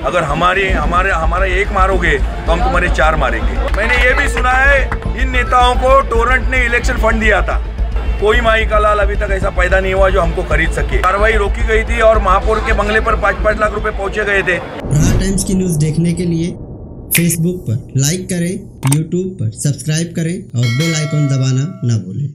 अगर हमारा एक मारोगे तो हम तुम्हारे 4 मारेंगे। मैंने ये भी सुना है इन नेताओं को टोरेंट ने इलेक्शन फंड दिया था। कोई माई का लाल अभी तक ऐसा पैदा नहीं हुआ जो हमको खरीद सके। कार्रवाई रोकी गई थी और महापौर के बंगले पर 5-5 लाख रुपए पहुंचे गए थे। प्रहार टाइम्स की न्यूज देखने के लिए फेसबुक पर लाइक करें, यूट्यूब पर सब्सक्राइब करें और बेल आइकन दबाना ना भूलें।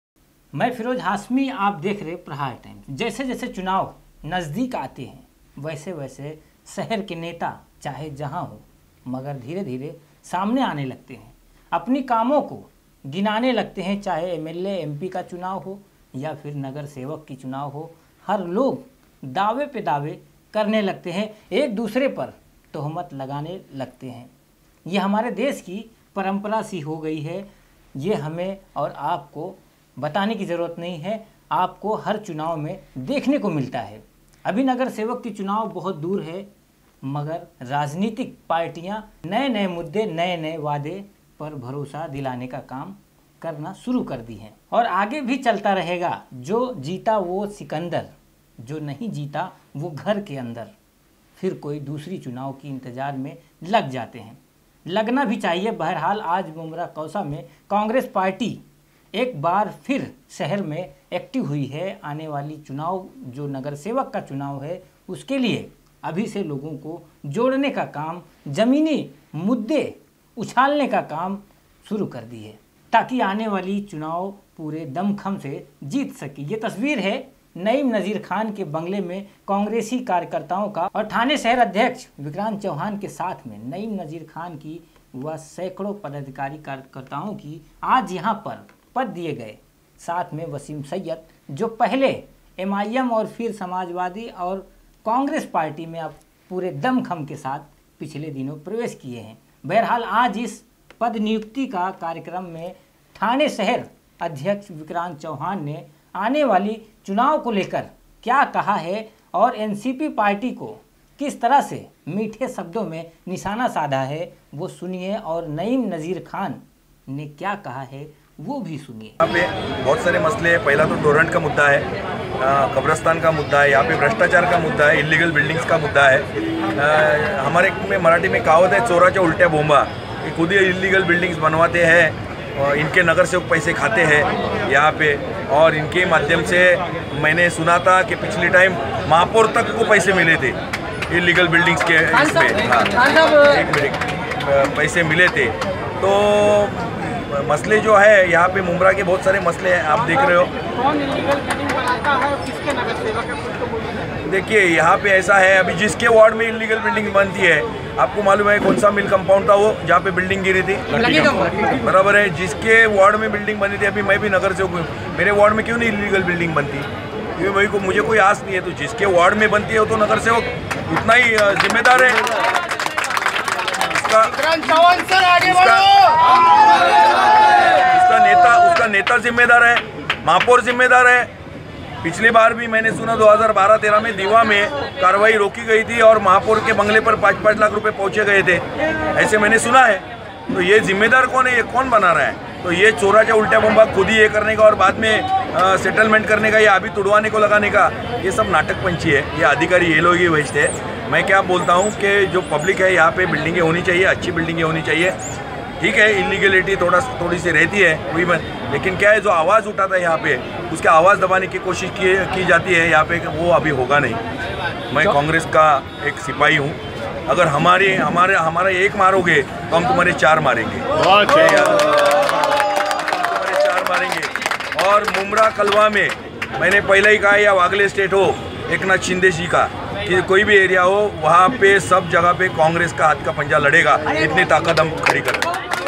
मैं फिरोज हाशमी, आप देख रहे प्रहार टाइम्स। जैसे जैसे चुनाव नज़दीक आते हैं वैसे वैसे शहर के नेता चाहे जहां हो मगर धीरे धीरे सामने आने लगते हैं, अपनी कामों को गिनाने लगते हैं। चाहे एमएलए एमपी का चुनाव हो या फिर नगर सेवक की चुनाव हो, हर लोग दावे पे दावे करने लगते हैं, एक दूसरे पर तोहमत लगाने लगते हैं। ये हमारे देश की परंपरा सी हो गई है। ये हमें और आपको बताने की ज़रूरत नहीं है, आपको हर चुनाव में देखने को मिलता है। अभी नगर सेवक की चुनाव बहुत दूर है मगर राजनीतिक पार्टियां नए नए मुद्दे, नए नए वादे पर भरोसा दिलाने का काम करना शुरू कर दी हैं और आगे भी चलता रहेगा। जो जीता वो सिकंदर, जो नहीं जीता वो घर के अंदर। फिर कोई दूसरी चुनाव की इंतजार में लग जाते हैं, लगना भी चाहिए। बहरहाल आज मुमरा कौसा में कांग्रेस पार्टी एक बार फिर शहर में एक्टिव हुई है। आने वाली चुनाव जो नगर सेवक का चुनाव है उसके लिए अभी से लोगों को जोड़ने का काम, ज़मीनी मुद्दे उछालने का काम शुरू कर दी है ताकि आने वाली चुनाव पूरे दमखम से जीत सके। ये तस्वीर है नईम नज़ीर खान के बंगले में कांग्रेसी कार्यकर्ताओं का और थाने शहर अध्यक्ष विक्रांत चौहान के साथ में नईम नज़ीर खान की व सैकड़ों पदाधिकारी कार्यकर्ताओं की आज यहाँ पर पद दिए गए। साथ में वसीम सैयद जो पहले एमआईएम और फिर समाजवादी और कांग्रेस पार्टी में अब पूरे दमखम के साथ पिछले दिनों प्रवेश किए हैं। बहरहाल आज इस पद नियुक्ति का कार्यक्रम में थाने शहर अध्यक्ष विक्रांत चौहान ने आने वाली चुनाव को लेकर क्या कहा है और एनसीपी पार्टी को किस तरह से मीठे शब्दों में निशाना साधा है वो सुनिए और नईम नज़ीर खान ने क्या कहा है वो भी सुनिए। यहाँ पे बहुत सारे मसले हैं। पहला तो टोरेंट का मुद्दा है, कब्रिस्तान का मुद्दा है, यहाँ पे भ्रष्टाचार का मुद्दा है, इलीगल बिल्डिंग्स का मुद्दा है। हमारे में मराठी में कहावत है चोराच्या उल्ट्या बोंबा। ये खुद ही इलीगल बिल्डिंग्स बनवाते हैं और इनके नगर सेवक पैसे खाते हैं यहाँ पे। और इनके माध्यम से मैंने सुना था कि पिछले टाइम महापौर तक को पैसे मिले थे इलीगल बिल्डिंग्स के इसमें। हाँ, एक मिनट, पैसे मिले थे। तो मसले जो है यहाँ पे मुमरा के बहुत सारे मसले हैं, आप देख रहे हो। कौन इलीगल बिल्डिंग बनाता है और किसके नगर सेवक है? देखिए यहाँ पे ऐसा है, अभी जिसके वार्ड में इलीगल बिल्डिंग बनती है, आपको मालूम है कौन सा मिल कंपाउंड था वो जहाँ पे बिल्डिंग गिरी थी, बराबर है। जिसके वार्ड में बिल्डिंग बनी थी, अभी मैं भी नगर सेवक हूँ, मेरे वार्ड में क्यों नहीं इलीगल बिल्डिंग बनती? क्योंकि मुझे कोई आस नहीं है। तो जिसके वार्ड में बनती है तो नगर सेवक उतना ही जिम्मेदार है। उसका नेता जिम्मेदार है, महापौर जिम्मेदार है। पिछली बार भी मैंने सुना 2012-13 में दीवा में कार्रवाई रोकी गई थी और महापौर के बंगले पर 5-5 लाख रुपए पहुंचे गए थे, ऐसे मैंने सुना है। तो ये जिम्मेदार कौन है, ये कौन बना रहा है? तो ये चोराच्या उल्टा बम्बा खुद ही ये करने का और बाद में सेटलमेंट करने का या अभी तुड़वाने को लगाने का, ये सब नाटक पंची है। ये अधिकारी ये लोग ही भेजते हैं। मैं क्या बोलता हूँ कि जो पब्लिक है यहाँ पे बिल्डिंगें होनी चाहिए, अच्छी बिल्डिंगें होनी चाहिए। ठीक है, इलीगलिटी थोड़ी सी रहती है कोई बात, लेकिन क्या है जो आवाज़ उठाता है यहाँ पे उसके आवाज़ दबाने की कोशिश की जाती है यहाँ पे, वो अभी होगा नहीं। मैं कांग्रेस का एक सिपाही हूँ। अगर हमारा एक मारोगे तो हम तुम्हारे 4 मारेंगे, तुम्हारे 4 मारेंगे। और मुमरा कलवा में मैंने पहले ही कहा, या वागले स्टेट हो एकनाथ शिंदे जी का, कि कोई भी एरिया हो वहाँ पे सब जगह पे कांग्रेस का हाथ का पंजा लड़ेगा। इतनी ताकत हम खड़ी कर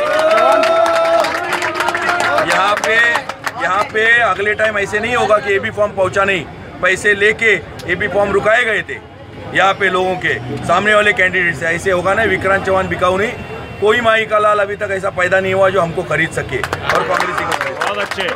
यहाँ पे अगले टाइम ऐसे नहीं होगा कि एबी फॉर्म पहुँचा नहीं, पैसे लेके एबी फॉर्म रुकाए गए थे यहाँ पे लोगों के सामने वाले कैंडिडेट से। ऐसे होगा ना, विक्रांत चौहान बिकाऊ नहीं, कोई माई का लाल अभी तक ऐसा पैदा नहीं हुआ जो हमको खरीद सके और कांग्रेस को खरीद। बहुत अच्छे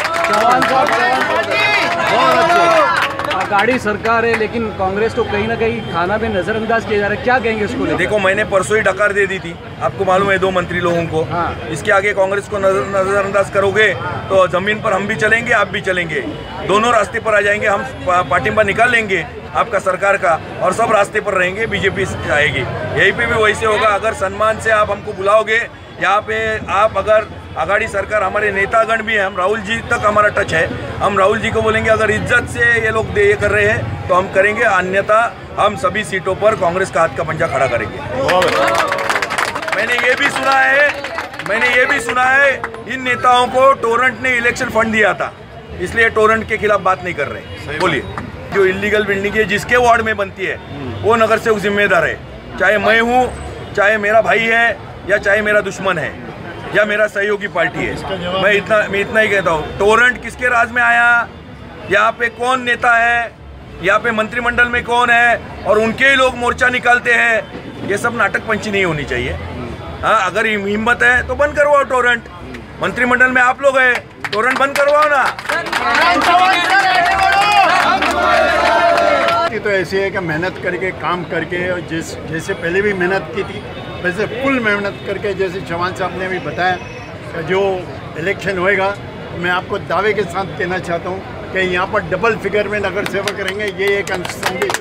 गाड़ी सरकार है, लेकिन कांग्रेस को कहीं ना कहीं खाना में नजरअंदाज किया जा रहा है, क्या कहेंगे इसको? देखो, मैंने परसों ही डकार दे दी थी, आपको मालूम है, 2 मंत्री लोगों को। हाँ। इसके आगे कांग्रेस को नजरअंदाज करोगे तो जमीन पर हम भी चलेंगे, आप भी चलेंगे, दोनों रास्ते पर आ जाएंगे। हम पाटिंबा निकाल लेंगे आपका सरकार का, और सब रास्ते पर रहेंगे, बीजेपी आएगी। यहीं पे भी वैसे होगा। अगर सम्मान से आप हमको बुलाओगे यहाँ पे, आप अगर आघाड़ी सरकार, हमारे नेतागण भी हैं, हम राहुल जी तक हमारा टच है, हम राहुल जी को बोलेंगे अगर इज्जत से ये लोग ये कर रहे हैं तो हम करेंगे, अन्यथा हम सभी सीटों पर कांग्रेस का हाथ का पंजा खड़ा करेंगे। मैंने ये भी सुना है इन नेताओं को टोरेंट ने इलेक्शन फंड दिया था, इसलिए टोरेंट के खिलाफ बात नहीं कर रहे। बोलिए, जो इलीगल बिल्डिंग है जिसके वार्ड में बनती है वो नगर सेवक जिम्मेदार है, चाहे मैं हूँ, चाहे मेरा भाई है, या चाहे मेरा दुश्मन है, या मेरा सहयोगी पार्टी है। मैं इतना ही कहता हूँ, टोरेंट किसके राज में आया, यहाँ पे कौन नेता है, यहाँ पे मंत्रिमंडल में कौन है, और उनके ही लोग मोर्चा निकालते हैं, ये सब नाटक पंची नहीं होनी चाहिए। हाँ, अगर हिम्मत है तो बंद करवाओ टोरेंट, मंत्रिमंडल में आप लोग हैं, टोरेंट बंद करवाओ ना। तो ऐसी है कि मेहनत करके, काम करके, और जैसे पहले भी मेहनत की थी वैसे फुल मेहनत करके, जैसे चौहान साहब ने भी बताया कि जो इलेक्शन होएगा, मैं आपको दावे के साथ कहना चाहता हूँ कि यहाँ पर डबल फिगर में नगर सेवक रहेंगे। ये एक संदेश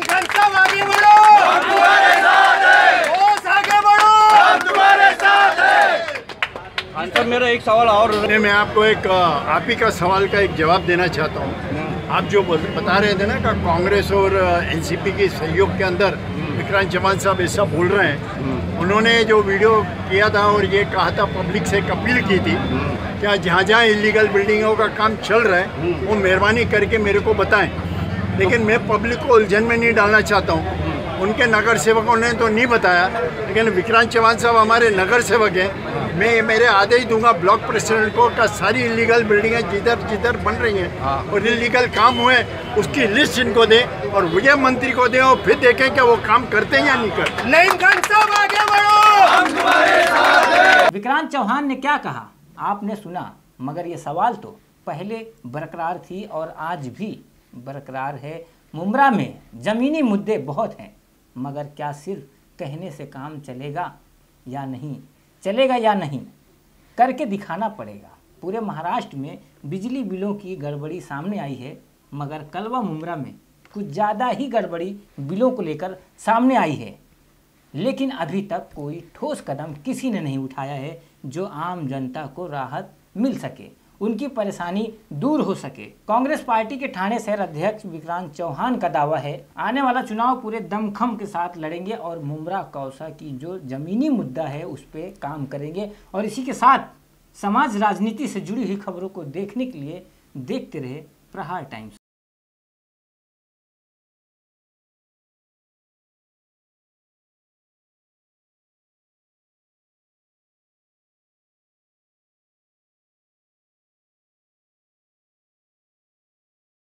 सर, मेरा एक सवाल और, मैं आपको एक आप ही का सवाल का एक जवाब देना चाहता हूँ। आप जो बता रहे थे ना कि कांग्रेस और एनसीपी के सहयोग के अंदर विक्रांत चौहान साहब ऐसा बोल रहे हैं, उन्होंने जो वीडियो किया था और ये कहा था, पब्लिक से एक अपील की थी, क्या जहाँ जहाँ इलीगल बिल्डिंगों का काम चल रहा है वो मेहरबानी करके मेरे को बताएं। लेकिन मैं पब्लिक को उलझन में नहीं डालना चाहता हूँ। उनके नगर सेवकों ने तो नहीं बताया, लेकिन विक्रांत चौहान साहब हमारे नगर सेवक हैं। मैं मेरे आदेश दूंगा ब्लॉक प्रेसिडेंट को का सारी इलीगल बिल्डिंगें जिधर बन रही हैं और इलीगल काम हुए उसकी लिस्ट इनको दें और विजय मंत्री को दें, और फिर देखें कि वो काम करते हैं या नहीं करते। नहीं, आगे बढ़ो। विक्रांत चौहान ने क्या कहा आपने सुना, मगर ये सवाल तो पहले बरकरार थी और आज भी बरकरार है। मुमरा में ज़मीनी मुद्दे बहुत हैं, मगर क्या सिर्फ कहने से काम चलेगा या नहीं, चलेगा या नहीं, करके दिखाना पड़ेगा। पूरे महाराष्ट्र में बिजली बिलों की गड़बड़ी सामने आई है, मगर कलवा मुमरा में कुछ ज़्यादा ही गड़बड़ी बिलों को लेकर सामने आई है, लेकिन अभी तक कोई ठोस कदम किसी ने नहीं उठाया है जो आम जनता को राहत मिल सके, उनकी परेशानी दूर हो सके। कांग्रेस पार्टी के ठाणे शहर अध्यक्ष विक्रांत चौहान का दावा है आने वाला चुनाव पूरे दमखम के साथ लड़ेंगे और मुमरा कौसा की जो जमीनी मुद्दा है उस पर काम करेंगे। और इसी के साथ समाज राजनीति से जुड़ी हुई खबरों को देखने के लिए देखते रहे प्रहार टाइम्स।